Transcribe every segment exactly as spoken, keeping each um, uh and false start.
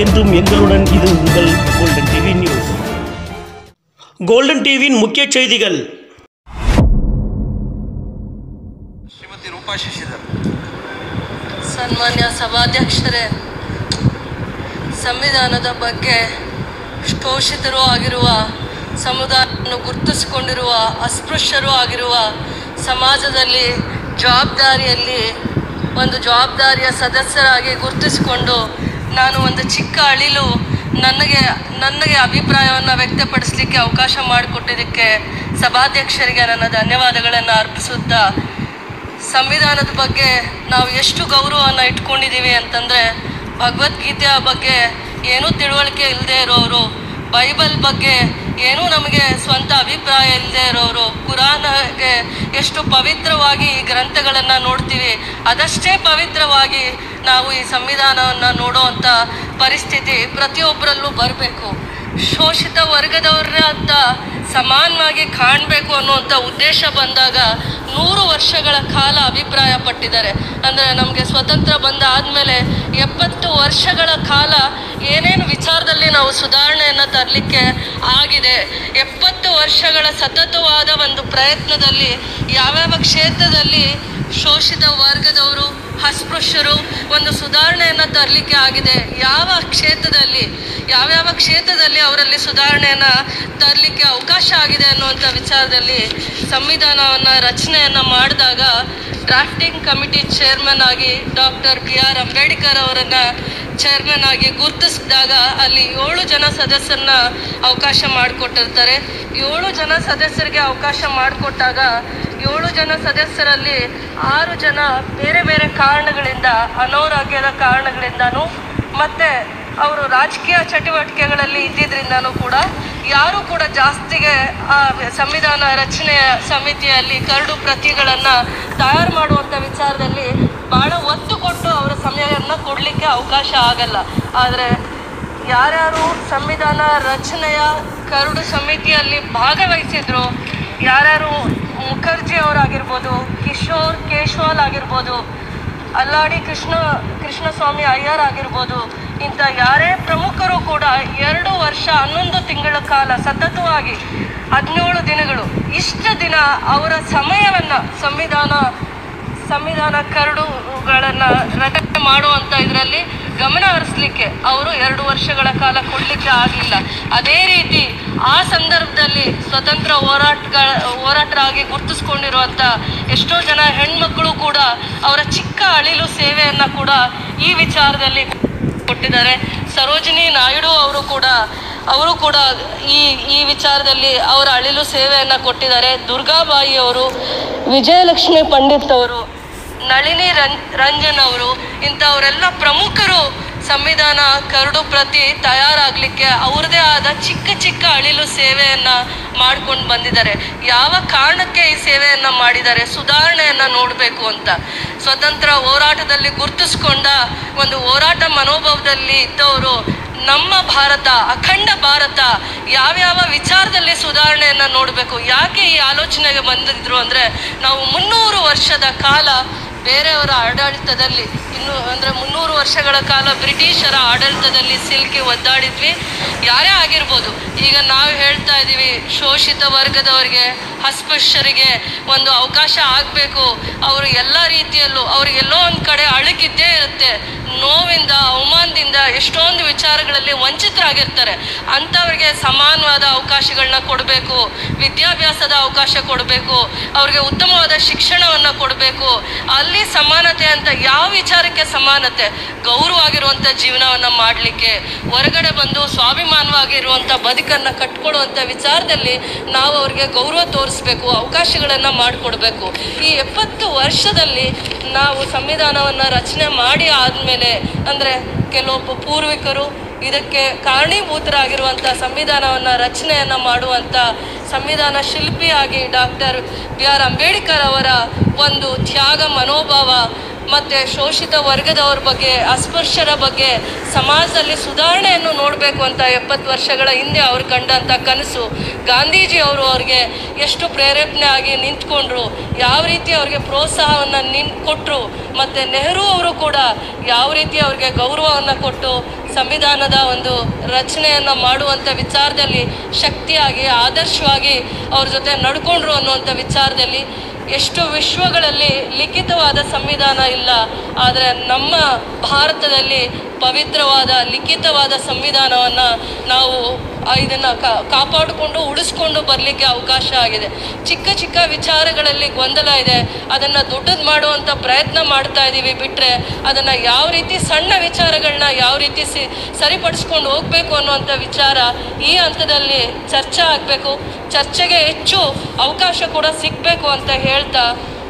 என்றும் எங்களுடன். இது உங்கள் கோல்டன் டிவி நியூஸ். கோல்டன் டிவியின் முக்கிய செய்திகள். ಶ್ರೀಮತಿ ರೂಪಾ ಶಶಿಧರ್. ಸನ್ಮಾನ್ಯ ಸಭಾಧ್ಯಕ್ಷರೇ, ಸಂವಿಧಾನದ ಬಗ್ಗೆ ಶೋಷಿತರೂ ಆಗಿರುವ, ಸಮುದಾಯವನ್ನು ಗುರುತಿಸಿಕೊಂಡಿರುವ, ಅಸ್ಪೃಶ್ಯರೂ ಆಗಿರುವ ಸಮಾಜದಲ್ಲಿ ಜವಾಬ್ದಾರಿಯಲ್ಲಿ ಒಂದು ಜವಾಬ್ದಾರಿಯ ಸದಸ್ಯರಾಗಿ ಗುರುತಿಸಿಕೊಂಡು ನಾನು ಒಂದು ಚಿಕ್ಕ ಅಳಿಲು ನನಗೆ ನನಗೆ ಅಭಿಪ್ರಾಯವನ್ನು ವ್ಯಕ್ತಪಡಿಸಲಿಕ್ಕೆ ಅವಕಾಶ ಮಾಡಿಕೊಟ್ಟಿದ್ದಕ್ಕೆ ಸಭಾಧ್ಯಕ್ಷರಿಗೆ ನನ್ನ ಧನ್ಯವಾದಗಳನ್ನು ಅರ್ಪಿಸುತ್ತಾ, ಸಂವಿಧಾನದ ಬಗ್ಗೆ ನಾವು ಎಷ್ಟು ಗೌರವವನ್ನು ಇಟ್ಕೊಂಡಿದ್ದೀವಿ ಅಂತಂದರೆ, ಭಗವದ್ಗೀತೆಯ ಬಗ್ಗೆ ಏನೂ ತಿಳುವಳಿಕೆ ಇಲ್ಲದೆ ಇರೋರು, ಬೈಬಲ್ ಬಗ್ಗೆ ಏನೂ ನಮಗೆ ಸ್ವಂತ ಅಭಿಪ್ರಾಯ ಇಲ್ಲದೆ ಇರೋರು, ಕುರಾನ್ಗೆ ಎಷ್ಟು ಪವಿತ್ರವಾಗಿ ಈ ಗ್ರಂಥಗಳನ್ನು ನೋಡ್ತೀವಿ, ಅದಷ್ಟೇ ಪವಿತ್ರವಾಗಿ ನಾವು ಈ ಸಂವಿಧಾನವನ್ನು ನೋಡುವಂಥ ಪರಿಸ್ಥಿತಿ ಪ್ರತಿಯೊಬ್ಬರಲ್ಲೂ ಬರಬೇಕು. ಶೋಷಿತ ವರ್ಗದವರ ಅಂತ ಸಮಾನವಾಗಿ ಕಾಣಬೇಕು ಅನ್ನುವಂಥ ಉದ್ದೇಶ ಬಂದಾಗ ನೂರು ವರ್ಷಗಳ ಕಾಲ ಅಭಿಪ್ರಾಯ ಪಟ್ಟಿದ್ದಾರೆ. ಅಂದರೆ ನಮಗೆ ಸ್ವತಂತ್ರ ಬಂದ ಆದಮೇಲೆ ಎಪ್ಪತ್ತು ವರ್ಷಗಳ ಕಾಲ ಏನೇನು ವಿಚಾರದಲ್ಲಿ ನಾವು ಸುಧಾರಣೆಯನ್ನು ತರಲಿಕ್ಕೆ ಆಗಿದೆ. ಎಪ್ಪತ್ತು ವರ್ಷಗಳ ಸತತವಾದ ಒಂದು ಪ್ರಯತ್ನದಲ್ಲಿ ಯಾವ್ಯಾವ ಕ್ಷೇತ್ರದಲ್ಲಿ ಶೋಷಿತ ವರ್ಗದವರು, ಅಸ್ಪೃಶ್ಯರು ಒಂದು ಸುಧಾರಣೆಯನ್ನು ತರಲಿಕ್ಕೆ ಆಗಿದೆ, ಯಾವ ಕ್ಷೇತ್ರದಲ್ಲಿ ಯಾವ್ಯಾವ ಕ್ಷೇತ್ರದಲ್ಲಿ ಅವರಲ್ಲಿ ಸುಧಾರಣೆಯನ್ನು ತರಲಿಕ್ಕೆ ಅವಕಾಶ ಆಗಿದೆ ಅನ್ನುವಂಥ ವಿಚಾರದಲ್ಲಿ ಸಂವಿಧಾನವನ್ನು ರಚನೆಯನ್ನು ಮಾಡಿದಾಗ ಡ್ರಾಫ್ಟಿಂಗ್ ಕಮಿಟಿ ಚೇರ್ಮನ್ ಆಗಿ ಡಾಕ್ಟರ್ ಬಿ ಆರ್ ಅಂಬೇಡ್ಕರ್ ಅವರನ್ನು ಚೇರ್ಮನ್ ಆಗಿ ಗುರುತಿಸಿದಾಗ ಅಲ್ಲಿ ಏಳು ಜನ ಸದಸ್ಯರನ್ನ ಅವಕಾಶ ಮಾಡಿಕೊಟ್ಟಿರ್ತಾರೆ. ಏಳು ಜನ ಸದಸ್ಯರಿಗೆ ಅವಕಾಶ ಮಾಡಿಕೊಟ್ಟಾಗ ಏಳು ಜನ ಸದಸ್ಯರಲ್ಲಿ ಆರು ಜನ ಬೇರೆ ಬೇರೆ ಕಾರಣಗಳಿಂದ, ಅನಾರೋಗ್ಯದ ಕಾರಣಗಳಿಂದನೂ ಮತ್ತು ಅವರು ರಾಜಕೀಯ ಚಟುವಟಿಕೆಗಳಲ್ಲಿ ಇದ್ದಿದ್ದರಿಂದನೂ ಕೂಡ ಯಾರೂ ಕೂಡ ಜಾಸ್ತಿಗೆ ಆ ಸಂವಿಧಾನ ರಚನೆಯ ಸಮಿತಿಯಲ್ಲಿ ಕರಡು ಪ್ರತಿಗಳನ್ನು ತಯಾರು ಮಾಡುವಂಥ ವಿಚಾರದಲ್ಲಿ ಭಾಳ ಒತ್ತು ಕೊಟ್ಟು ಅವರ ಸಮಯವನ್ನು ಕೊಡಲಿಕ್ಕೆ ಅವಕಾಶ ಆಗಲ್ಲ. ಆದರೆ ಯಾರ್ಯಾರು ಸಂವಿಧಾನ ರಚನೆಯ ಕರಡು ಸಮಿತಿಯಲ್ಲಿ ಭಾಗವಹಿಸಿದ್ರು, ಯಾರ್ಯಾರು ಮುಖರ್ಜಿ ಅವರಾಗಿರ್ಬೋದು, ಕಿಶೋರ್ ಕೇಶ್ವಾಲ್ ಆಗಿರ್ಬೋದು, ಅಲ್ಲಾಡಿ ಕೃಷ್ಣ ಕೃಷ್ಣಸ್ವಾಮಿ ಅಯ್ಯರ್ ಆಗಿರ್ಬೋದು, ಇಂಥ ಯಾರೇ ಪ್ರಮುಖರು ಕೂಡ ಎರಡು ವರ್ಷ ಹನ್ನೊಂದು ತಿಂಗಳ ಕಾಲ ಸತತವಾಗಿ ಹದಿನೇಳು ದಿನಗಳು ಇಷ್ಟು ದಿನ ಅವರ ಸಮಯವನ್ನು ಸಂವಿಧಾನ ಸಂವಿಧಾನ ಕರಡುಗಳನ್ನು ರಚನೆ ಮಾಡುವಂಥ ಇದರಲ್ಲಿ ಗಮನ ಹರಿಸಲಿಕ್ಕೆ ಅವರು ಎರಡು ವರ್ಷಗಳ ಕಾಲ ಕೊಡಲಿಕ್ಕೆ ಆಗಲಿಲ್ಲ. ಅದೇ ರೀತಿ ಆ ಸಂದರ್ಭದಲ್ಲಿ ಸ್ವತಂತ್ರ ಹೋರಾಟಗಳ ಹೋರಾಟರಾಗಿ ಗುರುತಿಸ್ಕೊಂಡಿರುವಂಥ ಎಷ್ಟೋ ಜನ ಹೆಣ್ಮಕ್ಕಳು ಕೂಡ ಅವರ ಚಿಕ್ಕ ಅಳಿಲು ಸೇವೆಯನ್ನು ಕೂಡ ಈ ವಿಚಾರದಲ್ಲಿ ಕೊಟ್ಟಿದ್ದಾರೆ. ಸರೋಜಿನಿ ನಾಯ್ಡು ಅವರು ಕೂಡ ಅವರು ಕೂಡ ಈ ಈ ವಿಚಾರದಲ್ಲಿ ಅವರ ಅಳಿಲು ಸೇವೆಯನ್ನು ಕೊಟ್ಟಿದ್ದಾರೆ. ದುರ್ಗಾಬಾಯಿ ಅವರು, ವಿಜಯಲಕ್ಷ್ಮಿ ಪಂಡಿತ್ ಅವರು, ನಳಿನಿ ರಂಜ್ ರಂಜನ್ ಅವರು, ಇಂಥವರೆಲ್ಲ ಪ್ರಮುಖರು ಸಂವಿಧಾನ ಕರಡು ಪ್ರತಿ ತಯಾರಾಗಲಿಕ್ಕೆ ಅವ್ರದ್ದೇ ಆದ ಚಿಕ್ಕ ಚಿಕ್ಕ ಅಳಿಲು ಸೇವೆಯನ್ನು ಮಾಡ್ಕೊಂಡು ಬಂದಿದ್ದಾರೆ. ಯಾವ ಕಾರಣಕ್ಕೆ ಈ ಸೇವೆಯನ್ನು ಮಾಡಿದ್ದಾರೆ? ಸುಧಾರಣೆಯನ್ನು ನೋಡಬೇಕು ಅಂತ. ಸ್ವತಂತ್ರ ಹೋರಾಟದಲ್ಲಿ ಗುರುತಿಸ್ಕೊಂಡ ಒಂದು ಹೋರಾಟ ಮನೋಭಾವದಲ್ಲಿ ಇದ್ದವರು ನಮ್ಮ ಭಾರತ, ಅಖಂಡ ಭಾರತ ಯಾವ್ಯಾವ ವಿಚಾರದಲ್ಲಿ ಸುಧಾರಣೆಯನ್ನು ನೋಡಬೇಕು, ಯಾಕೆ ಈ ಆಲೋಚನೆಗೆ ಬಂದಿದ್ರು ಅಂದರೆ, ನಾವು ಮುನ್ನೂರು ವರ್ಷದ ಕಾಲ ಬೇರೆಯವರ ಆಡಳಿತದಲ್ಲಿ, ಇನ್ನು ಅಂದರೆ ಮುನ್ನೂರು ವರ್ಷಗಳ ಕಾಲ ಬ್ರಿಟಿಷರ ಆಡಳಿತದಲ್ಲಿ ಸಿಲುಕಿ ಒದ್ದಾಡಿದ್ವಿ. ಯಾರೇ ಆಗಿರ್ಬೋದು, ಈಗ ನಾವು ಹೇಳ್ತಾ ಇದ್ದೀವಿ ಶೋಷಿತ ವರ್ಗದವರಿಗೆ, ಅಸ್ಪೃಶ್ಯರಿಗೆ ಒಂದು ಅವಕಾಶ ಆಗಬೇಕು. ಅವರು ಎಲ್ಲ ರೀತಿಯಲ್ಲೂ ಅವ್ರಿಗೆಲ್ಲೋ ಒಂದು ಕಡೆ ಅಳುಕಿದ್ದೇ ಇರುತ್ತೆ, ನೋವಿಂದ, ಅವಮಾನದಿಂದ ಎಷ್ಟೊಂದು ವಿಚಾರಗಳಲ್ಲಿ ವಂಚಿತರಾಗಿರ್ತಾರೆ. ಅಂಥವ್ರಿಗೆ ಸಮಾನವಾದ ಅವಕಾಶಗಳನ್ನ ಕೊಡಬೇಕು, ವಿದ್ಯಾಭ್ಯಾಸದ ಅವಕಾಶ ಕೊಡಬೇಕು, ಅವ್ರಿಗೆ ಉತ್ತಮವಾದ ಶಿಕ್ಷಣವನ್ನು ಕೊಡಬೇಕು. ಅಲ್ಲಿ ಸಮಾನತೆ ಅಂತ ಯಾವ ವಿಚಾರಕ್ಕೆ ಸಮಾನತೆ? ಗೌರವವಾಗಿರುವಂಥ ಜೀವನವನ್ನು ಮಾಡಲಿಕ್ಕೆ, ಹೊರಗಡೆ ಬಂದು ಸ್ವಾಭಿಮಾನವಾಗಿರುವಂಥ ಬದುಕನ್ನು ಕಟ್ಕೊಳ್ಳುವಂಥ ವಿಚಾರದಲ್ಲಿ ನಾವು ಅವ್ರಿಗೆ ಗೌರವ ತೋರಿಸ್ಬೇಕು, ಅವಕಾಶಗಳನ್ನು ಮಾಡಿಕೊಡ್ಬೇಕು. ಈ ಎಪ್ಪತ್ತು ವರ್ಷದಲ್ಲಿ ನಾವು ಸಂವಿಧಾನವನ್ನು ರಚನೆ ಮಾಡಿ ಆದಮೇಲೆ, ಅಂದರೆ ಕೆಲವೊಬ್ಬ ಪೂರ್ವಿಕರು ಇದಕ್ಕೆ ಕಾರಣೀಭೂತರಾಗಿರುವಂಥ ಸಂವಿಧಾನವನ್ನು ರಚನೆಯನ್ನು ಮಾಡುವಂಥ ಸಂವಿಧಾನ ಶಿಲ್ಪಿಯಾಗಿ ಡಾಕ್ಟರ್ ಬಿ ಆರ್ ಅಂಬೇಡ್ಕರ್ ಅವರ ಒಂದು ತ್ಯಾಗ ಮನೋಭಾವ ಮತ್ತು ಶೋಷಿತ ವರ್ಗದವ್ರ ಬಗ್ಗೆ, ಅಸ್ಪೃಶ್ಯರ ಬಗ್ಗೆ ಸಮಾಜದಲ್ಲಿ ಸುಧಾರಣೆಯನ್ನು ನೋಡಬೇಕು ಅಂತ ಎಪ್ಪತ್ತು ವರ್ಷಗಳ ಹಿಂದೆ ಅವ್ರು ಕಂಡಂಥ ಕನಸು, ಗಾಂಧೀಜಿ ಅವರು ಅವ್ರಿಗೆ ಎಷ್ಟು ಪ್ರೇರೇಪಣೆ ಆಗಿ ನಿಂತ್ಕೊಂಡ್ರು, ಯಾವ ರೀತಿ ಅವ್ರಿಗೆ ಪ್ರೋತ್ಸಾಹವನ್ನು ನಿನ್ ಕೊಟ್ಟರು, ಮತ್ತು ನೆಹರು ಅವರು ಕೂಡ ಯಾವ ರೀತಿ ಅವ್ರಿಗೆ ಗೌರವವನ್ನು ಕೊಟ್ಟು ಸಂವಿಧಾನದ ಒಂದು ರಚನೆಯನ್ನು ಮಾಡುವಂಥ ವಿಚಾರದಲ್ಲಿ ಶಕ್ತಿಯಾಗಿ ಆದರ್ಶವಾಗಿ ಅವ್ರ ಜೊತೆ ನಡ್ಕೊಂಡ್ರು ಅನ್ನುವಂಥ ವಿಚಾರದಲ್ಲಿ ಎಷ್ಟು ವಿಶ್ವಗಳಲ್ಲಿ ಲಿಖಿತವಾದ ಸಂವಿಧಾನ ಇಲ್ಲ, ಆದರೆ ನಮ್ಮ ಭಾರತದಲ್ಲಿ ಪವಿತ್ರವಾದ ಲಿಖಿತವಾದ ಸಂವಿಧಾನವನ್ನು ನಾವು ಇದನ್ನು ಕಾಪಾಡಿಕೊಂಡು ಉಳಿಸ್ಕೊಂಡು ಬರಲಿಕ್ಕೆ ಅವಕಾಶ ಆಗಿದೆ. ಚಿಕ್ಕ ಚಿಕ್ಕ ವಿಚಾರಗಳಲ್ಲಿ ಗೊಂದಲ ಇದೆ, ಅದನ್ನು ದೊಡ್ಡದು ಮಾಡುವಂಥ ಪ್ರಯತ್ನ ಮಾಡ್ತಾ ಇದ್ದೀವಿ ಬಿಟ್ಟರೆ ಅದನ್ನು ಯಾವ ರೀತಿ ಸಣ್ಣ ವಿಚಾರಗಳನ್ನ ಯಾವ ರೀತಿ ಸಿ ಸರಿಪಡಿಸ್ಕೊಂಡು ಹೋಗಬೇಕು ಅನ್ನುವಂಥ ವಿಚಾರ ಈ ಹಂತದಲ್ಲಿ ಚರ್ಚೆ ಆಗಬೇಕು. ಚರ್ಚೆಗೆ ಹೆಚ್ಚು ಅವಕಾಶ ಕೂಡ ಸಿಗಬೇಕು ಅಂತ ಹೇಳ್ತಾ,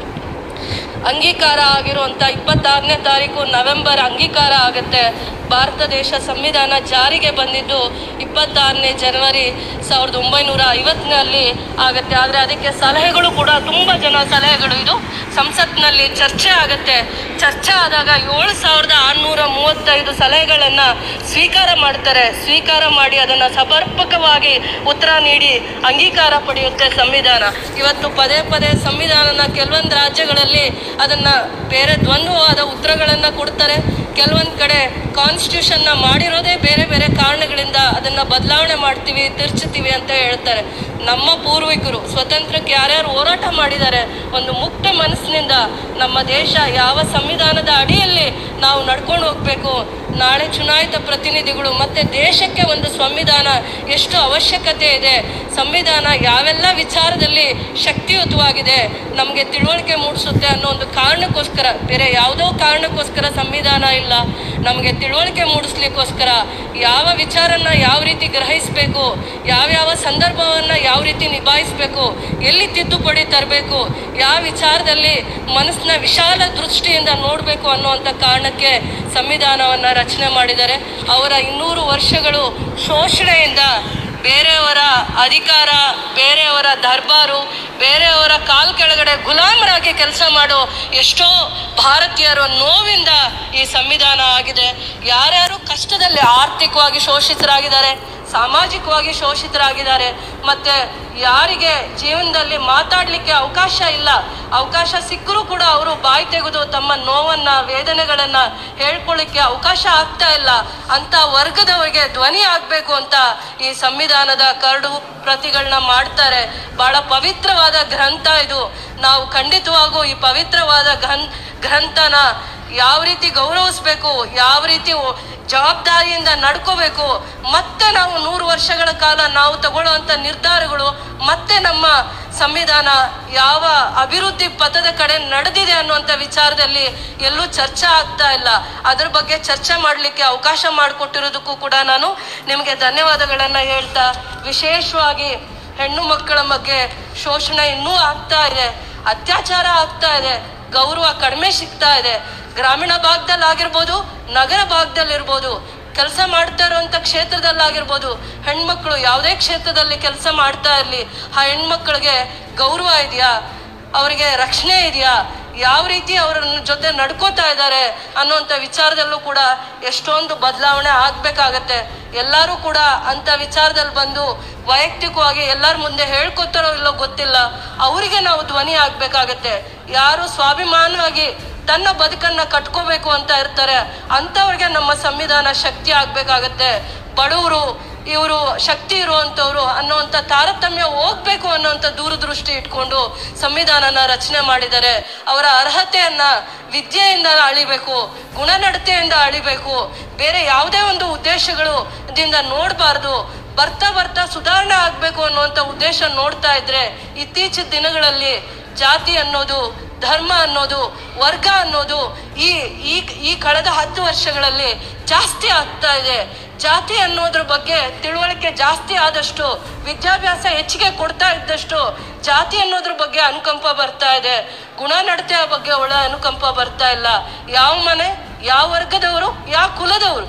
ಅಂಗೀಕಾರ ಆಗಿರುವಂಥ ಇಪ್ಪತ್ತಾರನೇ ತಾರೀಕು ನವೆಂಬರ್ ಅಂಗೀಕಾರ ಆಗುತ್ತೆ. ಭಾರತ ದೇಶ ಸಂವಿಧಾನ ಜಾರಿಗೆ ಬಂದಿದ್ದು ಇಪ್ಪತ್ತಾರನೇ ಜನವರಿ ಸಾವಿರದ ಒಂಬೈನೂರ ಐವತ್ತನಲ್ಲಿ ಆಗುತ್ತೆ. ಆದರೆ ಅದಕ್ಕೆ ಸಲಹೆಗಳು ಕೂಡ ತುಂಬ ಜನ ಸಲಹೆಗಳು ಇದು ಸಂಸತ್ನಲ್ಲಿ ಚರ್ಚೆ ಆಗುತ್ತೆ. ಚರ್ಚೆ ಆದಾಗ ಏಳು ಸಾವಿರದ ಆರುನೂರ ಮೂವತ್ತೈದು ಸಲಹೆಗಳನ್ನು ಸ್ವೀಕಾರ ಮಾಡ್ತಾರೆ. ಸ್ವೀಕಾರ ಮಾಡಿ ಅದನ್ನು ಸಮರ್ಪಕವಾಗಿ ಉತ್ತರ ನೀಡಿ ಅಂಗೀಕಾರ ಪಡೆಯುತ್ತೆ ಸಂವಿಧಾನ. ಇವತ್ತು ಪದೇ ಪದೇ ಸಂವಿಧಾನನ ಕೆಲವೊಂದು ರಾಜ್ಯಗಳಲ್ಲಿ ಅದನ್ನು ಬೇರೆ ದ್ವಂದ್ವವಾದ ಉತ್ತರಗಳನ್ನು ಕೊಡ್ತಾರೆ. ಕೆಲವೊಂದು ಕಡೆ ಕಾನ್ಸ್ಟಿಟ್ಯೂಷನ್ನ ಮಾಡಿರೋದೇ ಬೇರೆ ಬೇರೆ ಕಾರಣಗಳಿಂದ ಅದನ್ನು ಬದಲಾವಣೆ ಮಾಡ್ತೀವಿ, ತಿರ್ಚುತ್ತೀವಿ ಅಂತ ಹೇಳ್ತಾರೆ. ನಮ್ಮ ಪೂರ್ವಿಕರು ಸ್ವತಂತ್ರಕ್ಕೆ ಯಾರ್ಯಾರು ಹೋರಾಟ ಮಾಡಿದ್ದಾರೆ, ಒಂದು ಮುಕ್ತ ಮನಸ್ಸಿನಿಂದ ನಮ್ಮ ದೇಶ ಯಾವ ಸಂವಿಧಾನದ ಅಡಿಯಲ್ಲಿ ನಾವು ನಡ್ಕೊಂಡು ಹೋಗಬೇಕು, ನಾಳೆ ಚುನಾಯಿತ ಪ್ರತಿನಿಧಿಗಳು ಮತ್ತು ದೇಶಕ್ಕೆ ಒಂದು ಸಂವಿಧಾನ ಎಷ್ಟು ಅವಶ್ಯಕತೆ ಇದೆ, ಸಂವಿಧಾನ ಯಾವೆಲ್ಲ ವಿಚಾರದಲ್ಲಿ ಶಕ್ತಿಯುತವಾಗಿದೆ, ನಮಗೆ ತಿಳುವಳಿಕೆ ಮೂಡಿಸುತ್ತೆ ಅನ್ನೋ ಒಂದು ಕಾರಣಕ್ಕೋಸ್ಕರ, ಬೇರೆ ಯಾವುದೋ ಕಾರಣಕ್ಕೋಸ್ಕರ ಸಂವಿಧಾನ ಇಲ್ಲ, ನಮಗೆ ತಿಳುವಳಿಕೆ ಮೂಡಿಸ್ಲಿಕ್ಕೋಸ್ಕರ ಯಾವ ವಿಚಾರನ ಯಾವ ರೀತಿ ಗ್ರಹಿಸಬೇಕು, ಯಾವ್ಯಾವ ಸಂದರ್ಭವನ್ನು ಯಾವ ರೀತಿ ನಿಭಾಯಿಸಬೇಕು, ಎಲ್ಲಿ ತಿದ್ದುಪಡಿ ತರಬೇಕು, ಯಾವ ವಿಚಾರದಲ್ಲಿ ಮನಸ್ಸಿನ ವಿಶಾಲ ದೃಷ್ಟಿಯಿಂದ ನೋಡಬೇಕು ಅನ್ನುವಂಥ ಕಾರಣಕ್ಕೆ ಸಂವಿಧಾನವನ್ನು ರಚನೆ ಮಾಡಿದ್ದಾರೆ. ಅವರ ಇನ್ನೂರು ವರ್ಷಗಳು ಶೋಷಣೆಯಿಂದ, ಬೇರೆಯವರ ಅಧಿಕಾರ, ಬೇರೆಯವರ ದರ್ಬಾರು, ಬೇರೆಯವರ ಕಾಲ್ ಕೆಳಗಡೆ ಗುಲಾಮರಾಗಿ ಕೆಲಸ ಮಾಡೋ ಎಷ್ಟೋ ಭಾರತೀಯರ ನೋವಿಂದ ಈ ಸಂವಿಧಾನ ಆಗಿದೆ. ಯಾರ್ಯಾರು ಕಷ್ಟದಲ್ಲಿ ಆರ್ಥಿಕವಾಗಿ ಶೋಷಿತರಾಗಿದ್ದಾರೆ, ಸಾಮಾಜಿಕವಾಗಿ ಶೋಷಿತರಾಗಿದ್ದಾರೆ, ಮತ್ತು ಯಾರಿಗೆ ಜೀವನದಲ್ಲಿ ಮಾತಾಡಲಿಕ್ಕೆ ಅವಕಾಶ ಇಲ್ಲ, ಅವಕಾಶ ಸಿಕ್ಕರೂ ಕೂಡ ಅವರು ಬಾಯಿ ತೆಗೆದು ತಮ್ಮ ನೋವನ್ನು, ವೇದನೆಗಳನ್ನು ಹೇಳ್ಕೊಳ್ಳಿಕ್ಕೆ ಅವಕಾಶ ಆಗ್ತಾ ಇಲ್ಲ, ಅಂಥ ವರ್ಗದವರಿಗೆ ಧ್ವನಿ ಆಗಬೇಕು ಅಂತ ಈ ಸಂವಿಧಾನದ ಕರಡು ಪ್ರತಿಗಳನ್ನ ಮಾಡ್ತಾರೆ. ಭಾಳ ಪವಿತ್ರವಾದ ಗ್ರಂಥ ಇದು. ನಾವು ಖಂಡಿತವಾಗೂ ಈ ಪವಿತ್ರವಾದ ಗ್ರಂ ಗ್ರಂಥನ ಯಾವ ರೀತಿ ಗೌರವಿಸ್ಬೇಕು, ಯಾವ ರೀತಿ ಜವಾಬ್ದಾರಿಯಿಂದ ನಡ್ಕೋಬೇಕು, ಮತ್ತೆ ನಾವು ನೂರು ವರ್ಷಗಳ ಕಾಲ ನಾವು ತಗೊಳ್ಳುವಂಥ ನಿರ್ಧಾರಗಳು ಮತ್ತೆ ನಮ್ಮ ಸಂವಿಧಾನ ಯಾವ ಅಭಿವೃದ್ಧಿ ಪಥದ ಕಡೆ ನಡೆದಿದೆ ಅನ್ನುವಂಥ ವಿಚಾರದಲ್ಲಿ ಎಲ್ಲೂ ಚರ್ಚೆ ಆಗ್ತಾ ಇಲ್ಲ. ಅದ್ರ ಬಗ್ಗೆ ಚರ್ಚೆ ಮಾಡಲಿಕ್ಕೆ ಅವಕಾಶ ಮಾಡಿಕೊಟ್ಟಿರೋದಕ್ಕೂ ಕೂಡ ನಾನು ನಿಮಗೆ ಧನ್ಯವಾದಗಳನ್ನು ಹೇಳ್ತಾ, ವಿಶೇಷವಾಗಿ ಹೆಣ್ಣು ಮಕ್ಕಳ ಬಗ್ಗೆ ಶೋಷಣೆ ಇನ್ನೂ ಆಗ್ತಾ ಇದೆ, ಅತ್ಯಾಚಾರ ಆಗ್ತಾ ಇದೆ, ಗೌರವ ಕಡಿಮೆ ಸಿಗ್ತಾ ಇದೆ. ಗ್ರಾಮೀಣ ಭಾಗದಲ್ಲಿ ಆಗಿರ್ಬೋದು, ನಗರ ಭಾಗದಲ್ಲಿರ್ಬೋದು, ಕೆಲಸ ಮಾಡ್ತಾ ಇರುವಂಥ ಕ್ಷೇತ್ರದಲ್ಲಾಗಿರ್ಬೋದು, ಹೆಣ್ಮಕ್ಳು ಯಾವುದೇ ಕ್ಷೇತ್ರದಲ್ಲಿ ಕೆಲಸ ಮಾಡ್ತಾ ಇರಲಿ, ಆ ಹೆಣ್ಮಕ್ಳಿಗೆ ಗೌರವ ಇದೆಯಾ, ಅವರಿಗೆ ರಕ್ಷಣೆ ಇದೆಯಾ, ಯಾವ ರೀತಿ ಅವರ ಜೊತೆ ನಡ್ಕೋತಾ ಇದ್ದಾರೆ ಅನ್ನೋಂಥ ವಿಚಾರದಲ್ಲೂ ಕೂಡ ಎಷ್ಟೊಂದು ಬದಲಾವಣೆ ಆಗಬೇಕಾಗತ್ತೆ. ಎಲ್ಲರೂ ಕೂಡ ಅಂಥ ವಿಚಾರದಲ್ಲಿ ಬಂದು ವೈಯಕ್ತಿಕವಾಗಿ ಎಲ್ಲರ ಮುಂದೆ ಹೇಳ್ಕೊತಾರೋ ಇಲ್ಲೋ ಗೊತ್ತಿಲ್ಲ, ಅವರಿಗೆ ನಾವು ಧ್ವನಿ ಆಗಬೇಕಾಗತ್ತೆ. ಯಾರು ಸ್ವಾಭಿಮಾನವಾಗಿ ತನ್ನ ಬದುಕನ್ನು ಕಟ್ಕೋಬೇಕು ಅಂತ ಇರ್ತಾರೆ ಅಂಥವ್ರಿಗೆ ನಮ್ಮ ಸಂವಿಧಾನ ಶಕ್ತಿ ಆಗಬೇಕಾಗತ್ತೆ. ಬಡವರು ಇವರು ಶಕ್ತಿ ಇರುವಂಥವ್ರು ಅನ್ನೋವಂಥ ತಾರತಮ್ಯ ಹೋಗ್ಬೇಕು ಅನ್ನೋಂಥ ದೂರದೃಷ್ಟಿ ಇಟ್ಕೊಂಡು ಸಂವಿಧಾನನ ರಚನೆ ಮಾಡಿದ್ದಾರೆ. ಅವರ ಅರ್ಹತೆಯನ್ನು ವಿದ್ಯೆಯಿಂದ ಅಳಿಬೇಕು, ಗುಣನಡತೆಯಿಂದ ಅಳಿಬೇಕು, ಬೇರೆ ಯಾವುದೇ ಒಂದು ಉದ್ದೇಶಗಳು ದಿಂದ ನೋಡಬಾರ್ದು. ಬರ್ತಾ ಬರ್ತಾ ಸುಧಾರಣೆ ಆಗಬೇಕು ಅನ್ನುವಂಥ ಉದ್ದೇಶ ನೋಡ್ತಾ ಇದ್ರೆ ಇತ್ತೀಚಿನ ದಿನಗಳಲ್ಲಿ ಜಾತಿ ಅನ್ನೋದು, ಧರ್ಮ ಅನ್ನೋದು, ವರ್ಗ ಅನ್ನೋದು ಈ ಈ ಕಳೆದ ಹತ್ತು ವರ್ಷಗಳಲ್ಲಿ ಜಾಸ್ತಿ ಆಗ್ತಾ ಇದೆ. ಜಾತಿ ಅನ್ನೋದ್ರ ಬಗ್ಗೆ ತಿಳುವಳಿಕೆ ಜಾಸ್ತಿ ಆದಷ್ಟು, ವಿದ್ಯಾಭ್ಯಾಸ ಹೆಚ್ಚಿಗೆ ಕೊಡ್ತಾ ಇದ್ದಷ್ಟು ಜಾತಿ ಅನ್ನೋದ್ರ ಬಗ್ಗೆ ಅನುಕಂಪ ಬರ್ತಾ ಇದೆ, ಗುಣ ನಡತೆಯ ಬಗ್ಗೆ ಒಳ್ಳೆ ಅನುಕಂಪ ಬರ್ತಾ ಇಲ್ಲ. ಯಾವ ಮನೆ, ಯಾವ ವರ್ಗದವರು, ಯಾವ ಕುಲದವರು,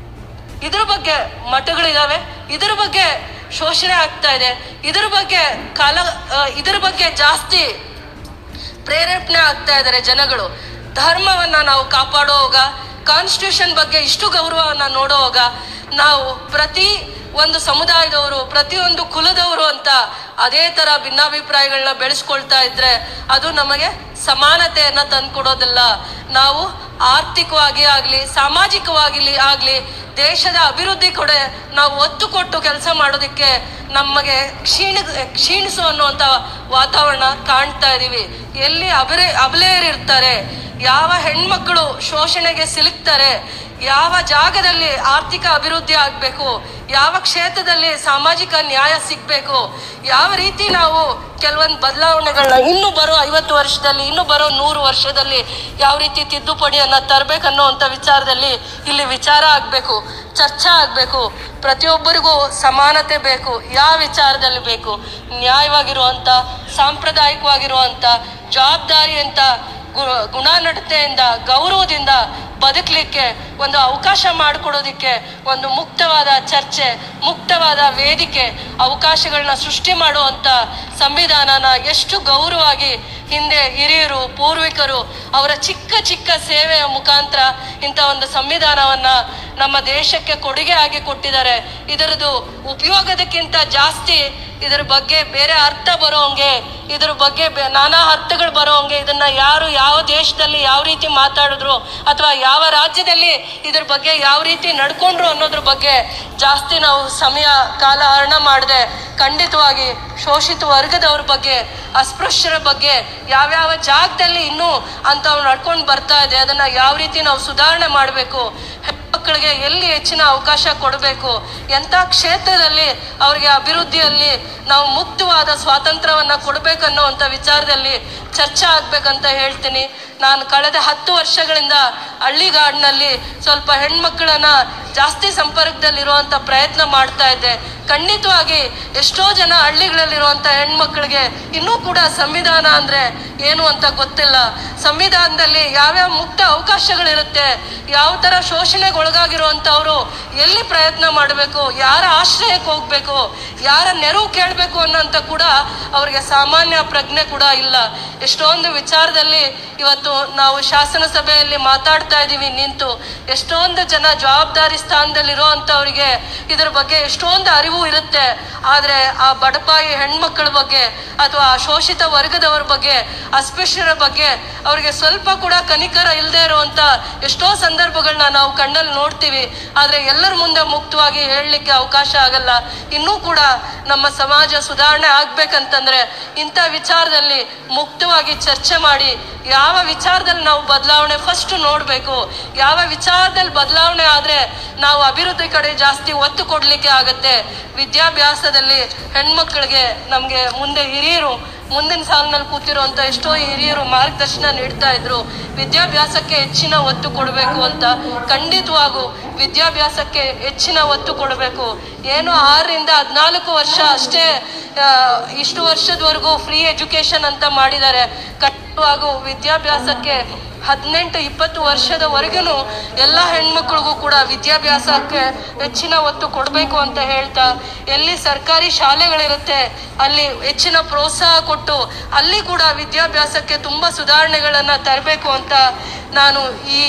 ಇದ್ರ ಬಗ್ಗೆ ಮಠಗಳಿದಾವೆ, ಇದ್ರ ಬಗ್ಗೆ ಶೋಷಣೆ ಆಗ್ತಾ ಇದೆ, ಇದ್ರ ಬಗ್ಗೆ ಕಾಲ ಇದ್ರ ಬಗ್ಗೆ ಜಾಸ್ತಿ ಪ್ರೇರೇಪಣೆ ಆಗ್ತಾ ಇದ್ದಾರೆ ಜನಗಳು. ಧರ್ಮವನ್ನು ನಾವು ಕಾಪಾಡುವಾಗ, ಕಾನ್ಸ್ಟಿಟ್ಯೂಷನ್ ಬಗ್ಗೆ ಇಷ್ಟು ಗೌರವವನ್ನು ನೋಡುವಾಗ, ನಾವು ಪ್ರತಿ ಒಂದು ಸಮುದಾಯದವರು, ಪ್ರತಿಯೊಂದು ಕುಲದವರು ಅಂತ ಅದೇ ಥರ ಭಿನ್ನಾಭಿಪ್ರಾಯಗಳನ್ನ ಬೆಳೆಸ್ಕೊಳ್ತಾ ಇದ್ರೆ ಅದು ನಮಗೆ ಸಮಾನತೆಯನ್ನು ತಂದುಕೊಡೋದಿಲ್ಲ. ನಾವು ಆರ್ಥಿಕವಾಗಿ ಆಗಲಿ, ಸಾಮಾಜಿಕವಾಗಿ ಆಗಲಿ, ದೇಶದ ಅಭಿವೃದ್ಧಿ ಕಡೆ ನಾವು ಒತ್ತು ಕೊಟ್ಟು ಕೆಲಸ ಮಾಡೋದಕ್ಕೆ ನಮಗೆ ಕ್ಷೀಣ ಕ್ಷೀಣಿಸು ಅನ್ನುವಂಥ ವಾತಾವರಣ ಕಾಣ್ತಾ ಇದ್ದೀವಿ. ಎಲ್ಲಿ ಅಬಲೆ ಅಬಲೆಯರಿರ್ತಾರೆ, ಯಾವ ಹೆಣ್ಮಕ್ಳು ಶೋಷಣೆಗೆ ಸಿಲುಕ್ತಾರೆ, ಯಾವ ಜಾಗದಲ್ಲಿ ಆರ್ಥಿಕ ಅಭಿವೃದ್ಧಿ ಆಗಬೇಕು, ಯಾವ ಕ್ಷೇತ್ರದಲ್ಲಿ ಸಾಮಾಜಿಕ ನ್ಯಾಯ ಸಿಗಬೇಕು, ಯಾವ ರೀತಿ ನಾವು ಕೆಲವೊಂದು ಬದಲಾವಣೆಗಳನ್ನ ಇನ್ನು ಬರೋ ಐವತ್ತು ವರ್ಷದಲ್ಲಿ, ಇನ್ನು ಬರೋ ನೂರು ವರ್ಷದಲ್ಲಿ ಯಾವ ರೀತಿ ತಿದ್ದುಪಡಿಯನ್ನು ತರಬೇಕನ್ನೋವಂಥ ವಿಚಾರದಲ್ಲಿ ಇಲ್ಲಿ ವಿಚಾರ ಆಗಬೇಕು, ಚರ್ಚೆ ಆಗಬೇಕು. ಪ್ರತಿಯೊಬ್ಬರಿಗೂ ಸಮಾನತೆ ಬೇಕು. ಯಾವ ವಿಚಾರದಲ್ಲಿ ಬೇಕು? ನ್ಯಾಯವಾಗಿರುವಂಥ, ಸಾಂಪ್ರದಾಯಿಕವಾಗಿರುವಂಥ, ಜವಾಬ್ದಾರಿ ಅಂತ ಗುಣ ನಡತೆಯಿಂದ, ಗೌರವದಿಂದ ಬದುಕಲಿಕ್ಕೆ ಒಂದು ಅವಕಾಶ ಮಾಡಿಕೊಡೋದಕ್ಕೆ ಒಂದು ಮುಕ್ತವಾದ ಚರ್ಚೆ, ಮುಕ್ತವಾದ ವೇದಿಕೆ, ಅವಕಾಶಗಳನ್ನ ಸೃಷ್ಟಿ ಮಾಡುವಂಥ ಸಂವಿಧಾನನ ಎಷ್ಟು ಗೌರವವಾಗಿ ಹಿಂದೆ ಹಿರಿಯರು, ಪೂರ್ವಿಕರು ಅವರ ಚಿಕ್ಕ ಚಿಕ್ಕ ಸೇವೆಯ ಮುಖಾಂತರ ಇಂಥ ಒಂದು ಸಂವಿಧಾನವನ್ನು ನಮ್ಮ ದೇಶಕ್ಕೆ ಕೊಡುಗೆ ಆಗಿ ಕೊಟ್ಟಿದ್ದಾರೆ. ಇದರದ್ದು ಉಪಯೋಗದಕ್ಕಿಂತ ಜಾಸ್ತಿ ಇದರ ಬಗ್ಗೆ ಬೇರೆ ಅರ್ಥ ಬರೋಂಗೆ, ಇದ್ರ ಬಗ್ಗೆ ನಾನಾ ಅರ್ಥಗಳು ಬರೋಂಗೆ, ಇದನ್ನ ಯಾರು ಯಾವ ದೇಶದಲ್ಲಿ ಯಾವ ರೀತಿ ಮಾತಾಡಿದ್ರು ಅಥವಾ ಯಾವ ರಾಜ್ಯದಲ್ಲಿ ಇದ್ರ ಬಗ್ಗೆ ಯಾವ ರೀತಿ ನಡ್ಕೊಂಡ್ರು ಅನ್ನೋದ್ರ ಬಗ್ಗೆ ಜಾಸ್ತಿ ನಾವು ಸಮಯ ಕಾಲ ಹರಣ ಮಾಡದೆ ಖಂಡಿತವಾಗಿ ಶೋಷಿತ ವರ್ಗದವ್ರ ಬಗ್ಗೆ, ಅಸ್ಪೃಶ್ಯರ ಬಗ್ಗೆ, ಯಾವ್ಯಾವ ಜಾಗದಲ್ಲಿ ಇನ್ನೂ ಅಂಥವ್ರು ನಡ್ಕೊಂಡು ಬರ್ತಾ ಇದೆ ಅದನ್ನು ಯಾವ ರೀತಿ ನಾವು ಸುಧಾರಣೆ ಮಾಡಬೇಕು, ಮಕ್ಕಳಿಗೆ ಎಲ್ಲಿ ಹೆಚ್ಚಿನ ಅವಕಾಶ ಕೊಡಬೇಕು, ಎಂಥ ಕ್ಷೇತ್ರದಲ್ಲಿ ಅವರಿಗೆ ಅಭಿವೃದ್ಧಿಯಲ್ಲಿ ನಾವು ಮುಕ್ತವಾದ ಸ್ವಾತಂತ್ರ್ಯವನ್ನು ಕೊಡಬೇಕನ್ನೋವಂಥ ವಿಚಾರದಲ್ಲಿ ಚರ್ಚೆ ಆಗ್ಬೇಕಂತ ಹೇಳ್ತೀನಿ. ನಾನು ಕಳೆದ ಹತ್ತು ವರ್ಷಗಳಿಂದ ಹಳ್ಳಿಗಾಡಿನಲ್ಲಿ ಸ್ವಲ್ಪ ಹೆಣ್ಮಕ್ಳನ್ನ ಜಾಸ್ತಿ ಸಂಪರ್ಕದಲ್ಲಿರುವಂಥ ಪ್ರಯತ್ನ ಮಾಡ್ತಾ ಇದ್ದೆ. ಖಂಡಿತವಾಗಿ ಎಷ್ಟೋ ಜನ ಹಳ್ಳಿಗಳಲ್ಲಿರುವಂಥ ಹೆಣ್ಮಕ್ಳಿಗೆ ಇನ್ನೂ ಕೂಡ ಸಂವಿಧಾನ ಅಂದರೆ ಏನು ಅಂತ ಗೊತ್ತಿಲ್ಲ. ಸಂವಿಧಾನದಲ್ಲಿ ಯಾವ್ಯಾವ ಮುಕ್ತ ಅವಕಾಶಗಳಿರುತ್ತೆ, ಯಾವ ಥರ ಶೋಷಣೆಗೆ ಒಳಗಾಗಿರುವಂಥವ್ರು ಎಲ್ಲಿ ಪ್ರಯತ್ನ ಮಾಡಬೇಕು, ಯಾರ ಆಶ್ರಯಕ್ಕೆ ಹೋಗಬೇಕು, ಯಾರ ನೆರವು ಕೇಳಬೇಕು ಅನ್ನೋಂಥ ಕೂಡ ಅವ್ರಿಗೆ ಸಾಮಾನ್ಯ ಪ್ರಜ್ಞೆ ಕೂಡ ಇಲ್ಲ. ಎಷ್ಟೊಂದು ವಿಚಾರದಲ್ಲಿ ಇವತ್ತು ನಾವು ಶಾಸನ ಸಭೆಯಲ್ಲಿ ಮಾತಾಡ್ತಾ ಇದ್ದೀವಿ ನಿಂತು, ಎಷ್ಟೊಂದು ಜನ ಜವಾಬ್ದಾರಿ ಸ್ಥಾನದಲ್ಲಿರೋ ಅಂಥವ್ರಿಗೆ ಇದ್ರ ಬಗ್ಗೆ ಎಷ್ಟೊಂದು ಅರಿವು ಇರುತ್ತೆ. ಆದರೆ ಆ ಬಡಪಾಯಿ ಹೆಣ್ಮಕ್ಳ ಬಗ್ಗೆ ಅಥವಾ ಶೋಷಿತ ವರ್ಗದವ್ರ ಬಗ್ಗೆ, ಅಸ್ಪೃಶ್ಯರ ಬಗ್ಗೆ ಅವ್ರಿಗೆ ಸ್ವಲ್ಪ ಕೂಡ ಕನಿಕರ ಇಲ್ಲದೆ ಇರುವಂಥ ಎಷ್ಟೋ ಸಂದರ್ಭಗಳನ್ನ ನಾವು ಕಣ್ಣಲ್ಲಿ ನೋಡ್ತೀವಿ. ಆದರೆ ಎಲ್ಲರ ಮುಂದೆ ಮುಕ್ತವಾಗಿ ಹೇಳಲಿಕ್ಕೆ ಅವಕಾಶ ಆಗಲ್ಲ. ಇನ್ನೂ ಕೂಡ ನಮ್ಮ ಸಮಾಜ ಸುಧಾರಣೆ ಆಗ್ಬೇಕಂತಂದ್ರೆ ಇಂಥ ವಿಚಾರದಲ್ಲಿ ಮುಕ್ತವಾಗಿ ಚರ್ಚೆ ಮಾಡಿ ಯಾವ ವಿಚಾರದಲ್ಲಿ ನಾವು ಬದಲಾವಣೆ ಫಸ್ಟ್ ನೋಡಬೇಕು, ಯಾವ ವಿಚಾರದಲ್ಲಿ ಬದಲಾವಣೆ ಆದರೆ ನಾವು ಅಭಿವೃದ್ಧಿ ಕಡೆ ಜಾಸ್ತಿ ಒತ್ತು ಕೊಡಲಿಕ್ಕೆ ಆಗುತ್ತೆ. ವಿದ್ಯಾಭ್ಯಾಸದಲ್ಲಿ ಹೆಣ್ಮಕ್ಳಿಗೆ ನಮಗೆ ಮುಂದೆ ಹಿರಿಯರು ಮುಂದಿನ ಸಾಲಿನಲ್ಲಿ ಕೂತಿರುವಂಥ ಎಷ್ಟೋ ಹಿರಿಯರು ಮಾರ್ಗದರ್ಶನ ನೀಡ್ತಾ ಇದ್ರು. ವಿದ್ಯಾಭ್ಯಾಸಕ್ಕೆ ಹೆಚ್ಚಿನ ಒತ್ತು ಕೊಡಬೇಕು ಅಂತ. ಖಂಡಿತವಾಗೂ ವಿದ್ಯಾಭ್ಯಾಸಕ್ಕೆ ಹೆಚ್ಚಿನ ಒತ್ತು ಕೊಡಬೇಕು. ಏನು ಆರರಿಂದ ಹದಿನಾಲ್ಕು ವರ್ಷ ಅಷ್ಟೇ ಇಷ್ಟು ವರ್ಷದವರೆಗೂ ಫ್ರೀ ಎಜುಕೇಶನ್ ಅಂತ ಮಾಡಿದ್ದಾರೆ. ಖಂಡಿತವಾಗೂ ವಿದ್ಯಾಭ್ಯಾಸಕ್ಕೆ ಹದಿನೆಂಟು ಇಪ್ಪತ್ತು ವರ್ಷದವರೆಗೂ ಎಲ್ಲ ಹೆಣ್ಮಕ್ಳಿಗೂ ಕೂಡ ವಿದ್ಯಾಭ್ಯಾಸಕ್ಕೆ ಹೆಚ್ಚಿನ ಒತ್ತು ಕೊಡಬೇಕು ಅಂತ ಹೇಳ್ತಾ, ಎಲ್ಲಿ ಸರ್ಕಾರಿ ಶಾಲೆಗಳಿರುತ್ತೆ ಅಲ್ಲಿ ಹೆಚ್ಚಿನ ಪ್ರೋತ್ಸಾಹ ಕೊಟ್ಟು ಅಲ್ಲಿ ಕೂಡ ವಿದ್ಯಾಭ್ಯಾಸಕ್ಕೆ ತುಂಬ ಸುಧಾರಣೆಗಳನ್ನು ತರಬೇಕು ಅಂತ ನಾನು ಈ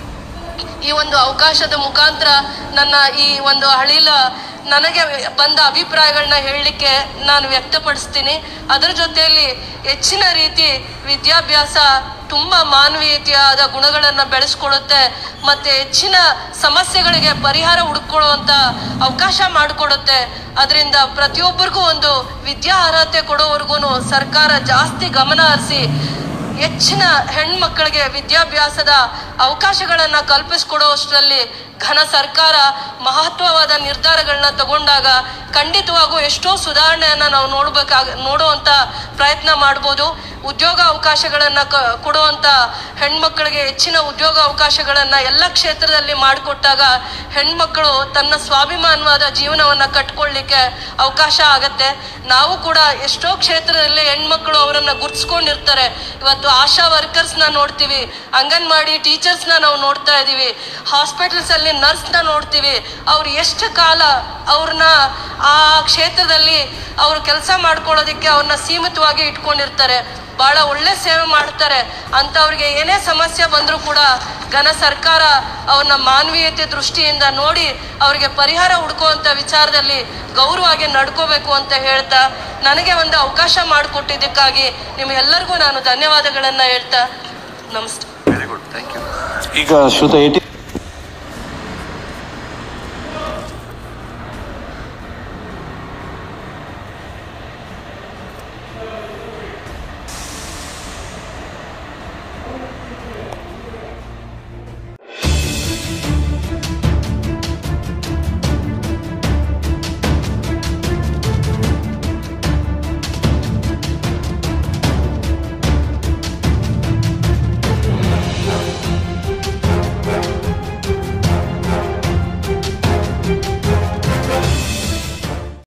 ಈ ಒಂದು ಅವಕಾಶದ ಮುಖಾಂತರ ನನ್ನ ಈ ಒಂದು ಹಳಿಲ ನನಗೆ ಬಂದ ಅಭಿಪ್ರಾಯಗಳನ್ನ ಹೇಳಲಿಕ್ಕೆ ನಾನು ವ್ಯಕ್ತಪಡಿಸ್ತೀನಿ. ಅದರ ಜೊತೆಯಲ್ಲಿ ಹೆಚ್ಚಿನ ರೀತಿ ವಿದ್ಯಾಭ್ಯಾಸ ತುಂಬ ಮಾನವೀಯತೆಯಾದ ಗುಣಗಳನ್ನು ಬೆಳೆಸ್ಕೊಡುತ್ತೆ ಮತ್ತು ಹೆಚ್ಚಿನ ಸಮಸ್ಯೆಗಳಿಗೆ ಪರಿಹಾರ ಹುಡುಕೊಳ್ಳುವಂಥ ಅವಕಾಶ ಮಾಡಿಕೊಡುತ್ತೆ. ಅದರಿಂದ ಪ್ರತಿಯೊಬ್ಬರಿಗೂ ಒಂದು ವಿದ್ಯಾ ಅರ್ಹತೆ ಕೊಡೋವರೆಗೂ ಸರ್ಕಾರ ಜಾಸ್ತಿ ಗಮನ ಹರಿಸಿ ಹೆಚ್ಚಿನ ಹೆಣ್ಮಕ್ಕಳಿಗೆ ವಿದ್ಯಾಭ್ಯಾಸದ ಅವಕಾಶಗಳನ್ನು ಕಲ್ಪಿಸ್ಕೊಡೋಷ್ಟರಲ್ಲಿ ಘನ ಸರ್ಕಾರ ಮಹತ್ವವಾದ ನಿರ್ಧಾರಗಳನ್ನ ತಗೊಂಡಾಗ ಖಂಡಿತವಾಗೂ ಎಷ್ಟೋ ಸುಧಾರಣೆಯನ್ನು ನಾವು ನೋಡ್ಬೇಕಾಗ ನೋಡುವಂಥ ಪ್ರಯತ್ನ ಮಾಡ್ಬೋದು. ಉದ್ಯೋಗ ಅವಕಾಶಗಳನ್ನು ಕ ಕೊಡುವಂಥ ಹೆಣ್ಮಕ್ಳಿಗೆ ಹೆಚ್ಚಿನ ಉದ್ಯೋಗ ಅವಕಾಶಗಳನ್ನು ಎಲ್ಲ ಕ್ಷೇತ್ರದಲ್ಲಿ ಮಾಡಿಕೊಟ್ಟಾಗ ಹೆಣ್ಮಕ್ಕಳು ತನ್ನ ಸ್ವಾಭಿಮಾನವಾದ ಜೀವನವನ್ನು ಕಟ್ಕೊಳ್ಳಿಕ್ಕೆ ಅವಕಾಶ ಆಗತ್ತೆ. ನಾವು ಕೂಡ ಎಷ್ಟೋ ಕ್ಷೇತ್ರದಲ್ಲಿ ಹೆಣ್ಮಕ್ಳು ಅವರನ್ನು ಗುರ್ತಿಸ್ಕೊಂಡಿರ್ತಾರೆ. ಇವತ್ತು ಆಶಾ ವರ್ಕರ್ಸ್ನ ನೋಡ್ತೀವಿ, ಅಂಗನವಾಡಿ ಟೀಚರ್ಸ್ನ ನಾವು ನೋಡ್ತಾ ಇದ್ದೀವಿ, ಹಾಸ್ಪಿಟಲ್ಸಲ್ಲಿ ನರ್ಸ್ನ ನೋಡ್ತೀವಿ. ಅವ್ರು ಎಷ್ಟು ಕಾಲ ಅವ್ರನ್ನ ಆ ಕ್ಷೇತ್ರದಲ್ಲಿ ಅವರು ಕೆಲಸ ಮಾಡ್ಕೊಳ್ಳೋದಕ್ಕೆ ಅವ್ರನ್ನ ಸೀಮಿತವಾಗಿ ಇಟ್ಕೊಂಡಿರ್ತಾರೆ. ಭಾಳ ಒಳ್ಳೆ ಸೇವೆ ಮಾಡ್ತಾರೆ. ಅಂಥವ್ರಿಗೆ ಏನೇ ಸಮಸ್ಯೆ ಬಂದರೂ ಕೂಡ ಘನ ಸರ್ಕಾರ ಅವ್ರನ್ನ ಮಾನವೀಯತೆ ದೃಷ್ಟಿಯಿಂದ ನೋಡಿ ಅವರಿಗೆ ಪರಿಹಾರ ಹುಡ್ಕುವಂಥ ವಿಚಾರದಲ್ಲಿ ಗೌರವವಾಗಿ ನಡ್ಕೋಬೇಕು ಅಂತ ಹೇಳ್ತಾ, ನನಗೆ ಒಂದು ಅವಕಾಶ ಮಾಡಿಕೊಟ್ಟಿದ್ದಕ್ಕಾಗಿ ನಿಮಗೆಲ್ಲರಿಗೂ ನಾನು ಧನ್ಯವಾದಗಳನ್ನು ಹೇಳ್ತಾ ನಮಸ್ತೆ. Very good, thank you. ಈಗ ಶ್ರುತ ಏಟಿ